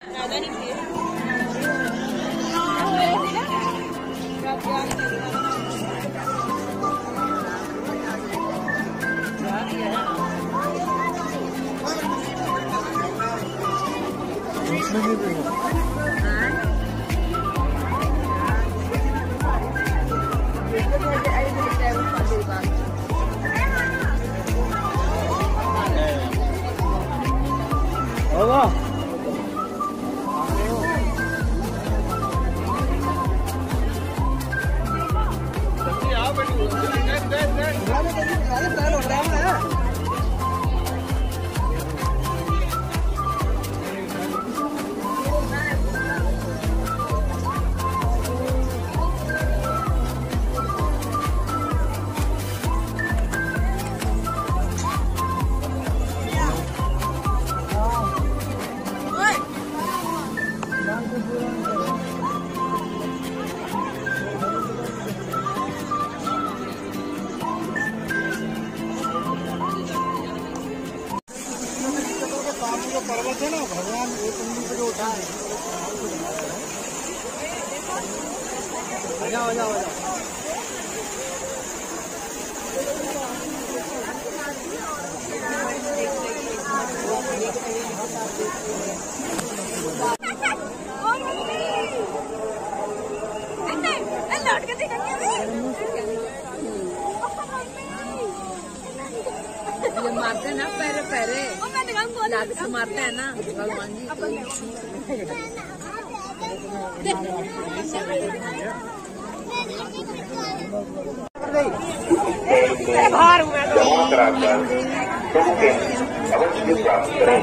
ज्यादा नहीं चाहिए। पर्वत है ना, भगवान वो कुंडी पे जो उठा है। आजा आजा आजा। ये मारते हैं ना पैरे पैरे, लात से मारते हैं ना भगवान जी। जमा कराकर अवश्य प्राप्त करें।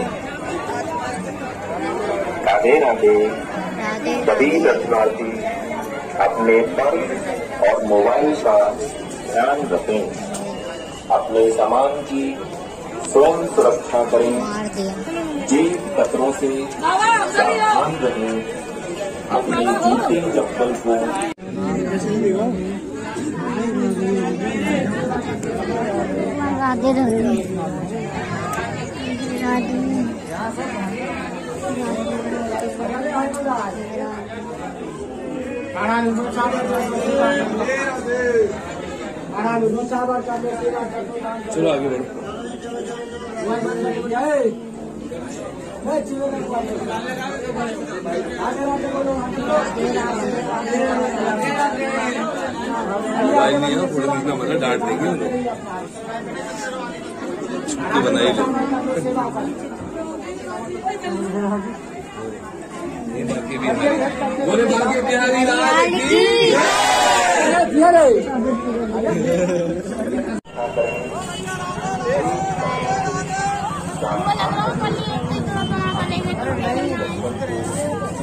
राधे राधे। सभी दर्शनार्थी अपने पर्स और मोबाइल का ध्यान रखें। अपने सामान की स्वयं सुरक्षा करें। जेब खतरों से सावधान रहें। अपने जूते चप्पल को राधे राधे। चलो आगे बढ़ो। मोबाइल नहीं है, थोड़े दिन का मतलब डांट देंगे उन लोग, छुट्टी बनाई लो। बाकी बिहारी लाल की लग रहा है